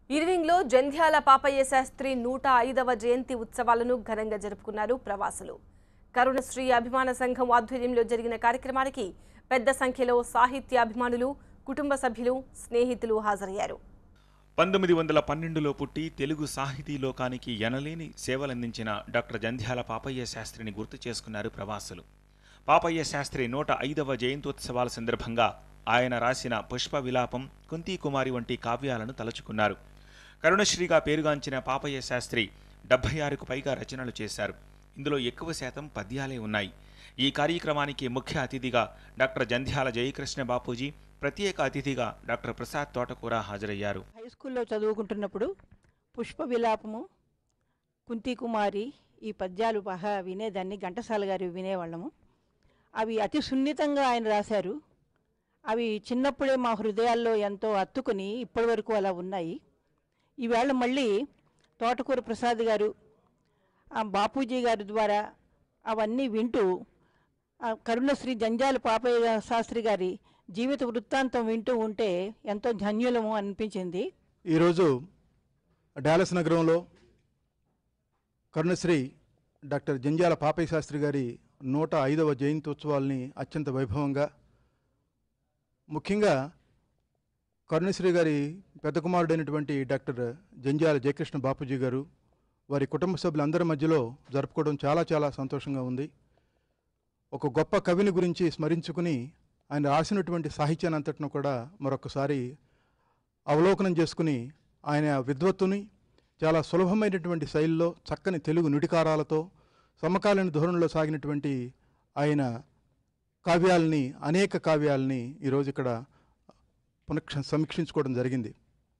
ఇర్వింగ్లో జంధ్యాల పాపయ్య శాస్త్రి 105వ జయంతి ఉత్సవాలను ఘనంగా జరుపుకున్నారు ప్రవాసులు. కరుణశ్రీ అభిమాన సంఘం ఆధ్వర్యంలో జరిగిన కార్యక్రమానికి పెద్ద సంఖ్యలో సాహిత్య అభిమానులు, కుటుంబ సభ్యులు, స్నేహితులు హాజరయ్యారు. 1912లో పుట్టి తెలుగు సాహితీ లోకానికి ఎనలేని సేవలందించిన డాక్టర్ జంధ్యాల పాపయ్య శాస్త్రిని గుర్తు చేసుకున్నారు ప్రవాసులు. పాపయ్య శాస్త్రి 105వ జయంతోత్సవాల సందర్భంగా ఆయన రాసిన పుష్ప విలాపం, కుంతీ కుమారి వంటి కావ్యాలను తలుచుకున్నారు. కరుణశ్రీగా పేరుగాంచిన పాపయ్య శాస్త్రి 76కు పైగా రచనలు చేశారు. ఇందులో ఎక్కువ శాతం పద్యాలే ఉన్నాయి. ఈ కార్యక్రమానికి ముఖ్య అతిథిగా డాక్టర్ జంధ్యాల జయకృష్ణ బాపూజీ, ప్రత్యేక అతిథిగా డాక్టర్ ప్రసాద్ తోటకూర హాజరయ్యారు. హై స్కూల్లో చదువుకుంటున్నప్పుడు పుష్ప విలాపము, కుంతీ కుమారి ఈ పద్యాలు బాగా వినేదాన్ని. ఘంటసాల గారు వినేవాళ్ళము. అవి అతి సున్నితంగా ఆయన రాశారు. అవి చిన్నప్పుడే మా హృదయాల్లో ఎంతో అత్తుకుని ఇప్పటి వరకు అలా ఉన్నాయి. ఈవేళ మళ్ళీ తోటకూర ప్రసాద్ గారు, బాపూజీ గారి ద్వారా అవన్నీ వింటూ కరుణశ్రీ జంధ్యాల పాపయ్య శాస్త్రి గారి జీవిత వృత్తాంతం వింటూ ఉంటే ఎంతో ధన్యులము అనిపించింది. ఈరోజు డాలస్ నగరంలో కరుణశ్రీ డాక్టర్ జంధ్యాల పాపయ్య శాస్త్రి గారి 105వ జయంతోత్సవాల్ని అత్యంత వైభవంగా, ముఖ్యంగా కరుణశ్రీ గారి పెద్ద కుమారుడైనటువంటి డాక్టర్ జంధ్యాల జయకృష్ణ బాపూజీ గారు, వారి కుటుంబ సభ్యులందరి మధ్యలో జరుపుకోవడం చాలా చాలా సంతోషంగా ఉంది. ఒక గొప్ప కవిని గురించి స్మరించుకుని ఆయన రాసినటువంటి సాహిత్యాన్ని అంతటిని కూడా మరొకసారి అవలోకనం చేసుకుని ఆయన విద్వత్తుని చాలా సులభమైనటువంటి శైలిలో చక్కని తెలుగు నుడికారాలతో సమకాలీన ధోరణిలో సాగినటువంటి ఆయన కావ్యాలని, అనేక కావ్యాలని ఈరోజు ఇక్కడ సమీక్షించుకోవడం జరిగింది.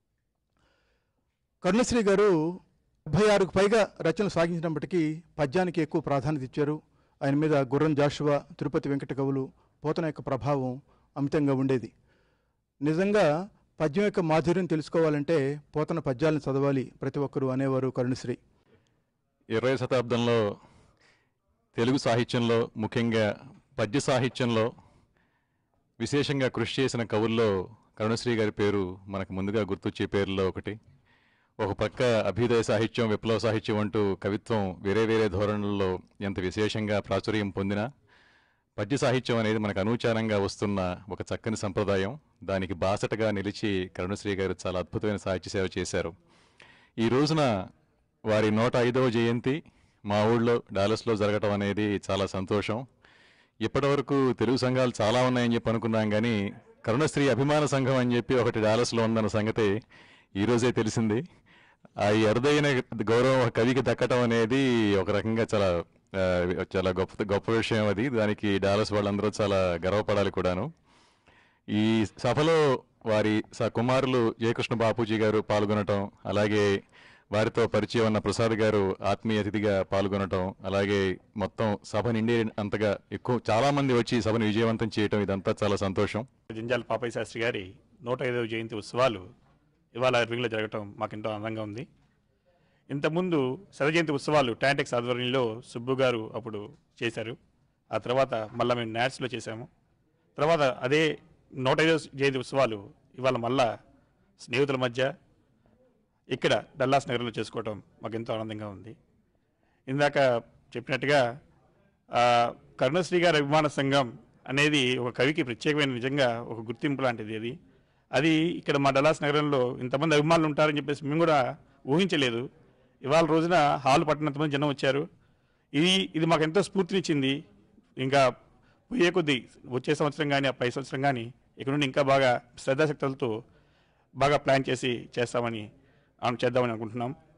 కరుణశ్రీ గారు 76కు పైగా రచనలు సాగించినప్పటికీ పద్యానికి ఎక్కువ ప్రాధాన్యత ఇచ్చారు. ఆయన మీద గుర్రం జాషువా, తిరుపతి వెంకట కవులు, పోతన యొక్క ప్రభావం అమితంగా ఉండేది. నిజంగా పద్యం యొక్క మాధుర్యం తెలుసుకోవాలంటే పోతన పద్యాలను చదవాలి ప్రతి ఒక్కరూ అనేవారు కరుణశ్రీ. 20వ శతాబ్దంలో తెలుగు సాహిత్యంలో, ముఖ్యంగా పద్య సాహిత్యంలో విశేషంగా కృషి చేసిన కవుల్లో కరుణశ్రీ గారి పేరు మనకు ముందుగా గుర్తొచ్చే పేర్లలో ఒకటి. ఒక పక్క అభ్యుదయ సాహిత్యం, విప్లవ సాహిత్యం అంటూ కవిత్వం వేరే వేరే ధోరణుల్లో ఎంత విశేషంగా ప్రాచుర్యం పొందినా, పద్య సాహిత్యం అనేది మనకు అనూచారంగా వస్తున్న ఒక చక్కని సంప్రదాయం. దానికి బాసటగా నిలిచి కరుణశ్రీ గారు చాలా అద్భుతమైన సాహిత్య సేవ చేశారు. ఈ రోజున వారి 105వ జయంతి మా ఊళ్ళో డాలస్లో జరగటం అనేది చాలా సంతోషం. ఇప్పటివరకు తెలుగు సంఘాలు చాలా ఉన్నాయని చెప్పి అనుకున్నాం, కానీ కరుణశ్రీ అభిమాన సంఘం అని చెప్పి ఒకటి డాలస్లో ఉందన్న సంగతి ఈరోజే తెలిసింది. ఈ అరుదైన గౌరవం కవికి దక్కటం అనేది ఒక రకంగా చాలా చాలా గొప్ప విషయం. అది దానికి డాలస్ వాళ్ళందరూ చాలా గర్వపడాలి కూడాను. ఈ సభలో వారి కుమారులు జయకృష్ణ బాపూజీ గారు పాల్గొనటం, అలాగే వారితో పరిచయం ఉన్న ప్రసాద్ గారు ఆత్మీయ అతిథిగా పాల్గొనటం, అలాగే మొత్తం సభ నిండి అంతగా చాలా మంది వచ్చి సభను విజయవంతం చేయటం, ఇదంతా చాలా సంతోషం. జంధ్యాల పాపయ్య శాస్త్రి గారి 105వ జయంతి ఉత్సవాలు ఇవాళ ఇర్వింగ్లో జరగటం మాకు ఎంతో ఆనందంగా ఉంది. ఇంతకుముందు జయంతి ఉత్సవాలు టాంటెక్స్ ఆధ్వర్యంలో సుబ్బు గారు అప్పుడు చేశారు. ఆ తర్వాత మళ్ళీ మేము నాట్స్లో చేశాము. తర్వాత అదే 105వ జయంతి ఉత్సవాలు ఇవాళ మళ్ళా స్నేహితుల మధ్య ఇక్కడ డల్లాస్ నగరంలో చేసుకోవటం మాకు ఎంతో ఆనందంగా ఉంది. ఇందాక చెప్పినట్టుగా కరుణశ్రీ గారి అభిమాన సంఘం అనేది ఒక కవికి ప్రత్యేకమైన, నిజంగా ఒక గుర్తింపు లాంటిది. అది ఇక్కడ మా డల్లాస్ నగరంలో ఇంతమంది అభిమానులు ఉంటారని చెప్పేసి మేము కూడా ఊహించలేదు. ఇవాళ రోజున హాల్ పట్టినంతమంది జనం వచ్చారు. ఇది మాకు ఎంతో స్ఫూర్తినిచ్చింది. ఇంకా పోయే కొద్దీ వచ్చే సంవత్సరం కానీ పై సంవత్సరం కానీ ఇక్కడ నుండి ఇంకా బాగా శ్రద్ధాశక్తులతో బాగా ప్లాన్ చేద్దామని అనుకుంటున్నాం.